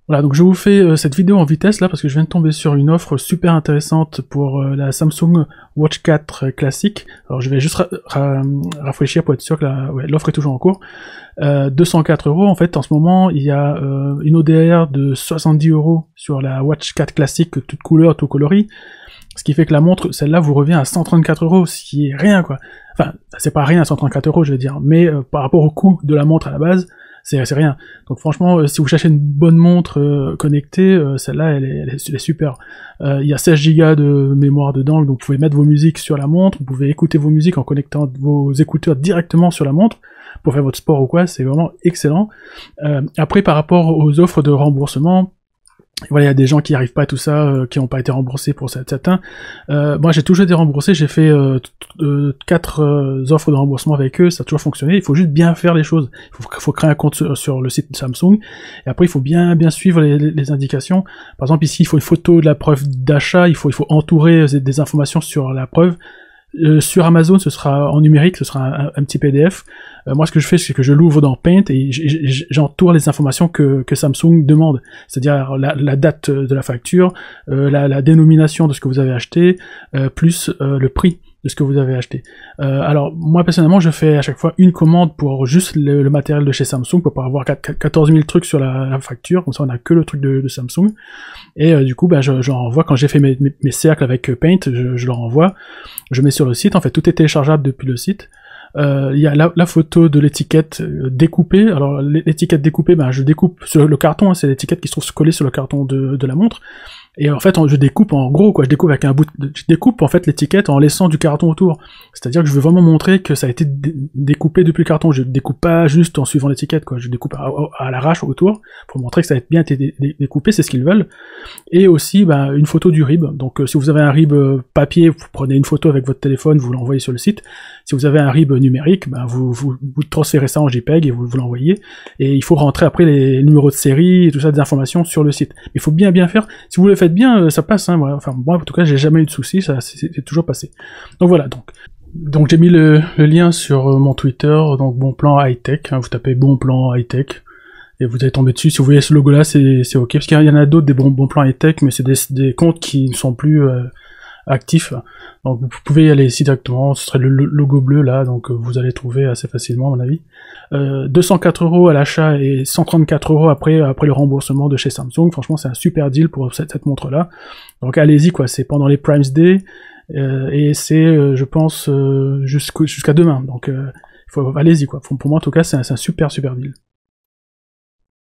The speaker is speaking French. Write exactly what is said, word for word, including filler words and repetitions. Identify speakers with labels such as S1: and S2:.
S1: Voilà, donc je vous fais euh, cette vidéo en vitesse là parce que je viens de tomber sur une offre super intéressante pour euh, la Samsung Watch quatre classique. Alors je vais juste ra ra rafraîchir pour être sûr que l'offre ouais, est toujours en cours. Euh, deux cent quatre euros, en fait en ce moment il y a euh, une O D R de soixante-dix euros sur la Watch quatre classique, toute couleur, tout coloris. Ce qui fait que la montre, celle-là, vous revient à cent trente-quatre euros, ce qui est rien quoi. Enfin, c'est pas rien à cent trente-quatre euros je veux dire, mais euh, par rapport au coût de la montre à la base, c'est rien. Donc franchement, euh, si vous cherchez une bonne montre euh, connectée, euh, celle-là, elle, elle, elle est super. Euh, il y a seize gigas de mémoire dedans, donc vous pouvez mettre vos musiques sur la montre, vous pouvez écouter vos musiques en connectant vos écouteurs directement sur la montre, pour faire votre sport ou quoi, c'est vraiment excellent. Euh, après, par rapport aux offres de remboursement, voilà, il y a des gens qui arrivent pas à tout ça, euh, qui n'ont pas été remboursés pour certains. Euh, moi, j'ai toujours été remboursé. J'ai fait euh, euh, quatre euh, offres de remboursement avec eux. Ça a toujours fonctionné. Il faut juste bien faire les choses. Il faut, faut créer un compte sur, sur le site de Samsung. Et après, il faut bien bien suivre les, les indications. Par exemple, ici, il faut une photo de la preuve d'achat. Il faut il faut entourer des informations sur la preuve. Euh, sur Amazon, ce sera en numérique, ce sera un, un petit P D F. Euh, moi, ce que je fais, c'est que je l'ouvre dans Paint et j'entoure les informations que, que Samsung demande, c'est-à-dire la, la date de la facture, euh, la, la dénomination de ce que vous avez acheté, euh, plus euh, le prix de ce que vous avez acheté. Euh, alors, moi, personnellement, je fais à chaque fois une commande pour juste le, le matériel de chez Samsung, pour pas avoir quatorze mille trucs sur la, la facture, comme ça on a que le truc de, de Samsung. Et euh, du coup, bah, je, je renvoie, quand j'ai fait mes, mes, mes cercles avec Paint, je, je le renvoie, je mets sur le site, en fait, tout est téléchargeable depuis le site. Euh, il y a la, la photo de l'étiquette découpée. Alors l'étiquette découpée, ben je découpe sur le carton, hein, c'est l'étiquette qui se trouve collée sur le carton de, de la montre. Et en fait, je découpe en gros, quoi. Je découpe avec un bout, de, je découpe en fait l'étiquette en laissant du carton autour. C'est-à-dire que je veux vraiment montrer que ça a été découpé depuis le carton. Je découpe pas juste en suivant l'étiquette, quoi. Je découpe à, à l'arrache autour pour montrer que ça a bien été dé dé découpé. C'est ce qu'ils veulent. Et aussi, ben, une photo du rib. Donc, euh, si vous avez un rib euh, papier, vous prenez une photo avec votre téléphone, vous l'envoyez sur le site. Si vous avez un rib numérique, ben, vous, vous, vous transférez ça en JPEG et vous, vous l'envoyez. Et il faut rentrer après les numéros de série et tout ça, des informations sur le site. Il faut bien bien faire. Si vous le faites bien, ça passe, hein, voilà. Enfin, moi, en tout cas, j'ai jamais eu de soucis, ça, c'est toujours passé. Donc voilà, donc. Donc j'ai mis le, le lien sur mon Twitter, donc Bon Plan High Tech, hein, vous tapez Bon Plan High Tech, et vous allez tomber dessus. Si vous voyez ce logo-là, c'est ok, parce qu'il y en a d'autres, des bons, bons plans High Tech, mais c'est des, des comptes qui ne sont plus euh, actifs. Donc vous pouvez y aller ici directement, ce serait le logo bleu là, donc vous allez trouver assez facilement à mon avis. Euh, deux cent quatre euros à l'achat et cent trente-quatre euros après après le remboursement de chez Samsung. Franchement, c'est un super deal pour cette, cette montre-là. Donc allez-y quoi, c'est pendant les Prime Day euh, et c'est, euh, je pense, euh, jusqu'à demain. Donc euh, allez-y quoi. Pour moi en tout cas, c'est un, un super super deal.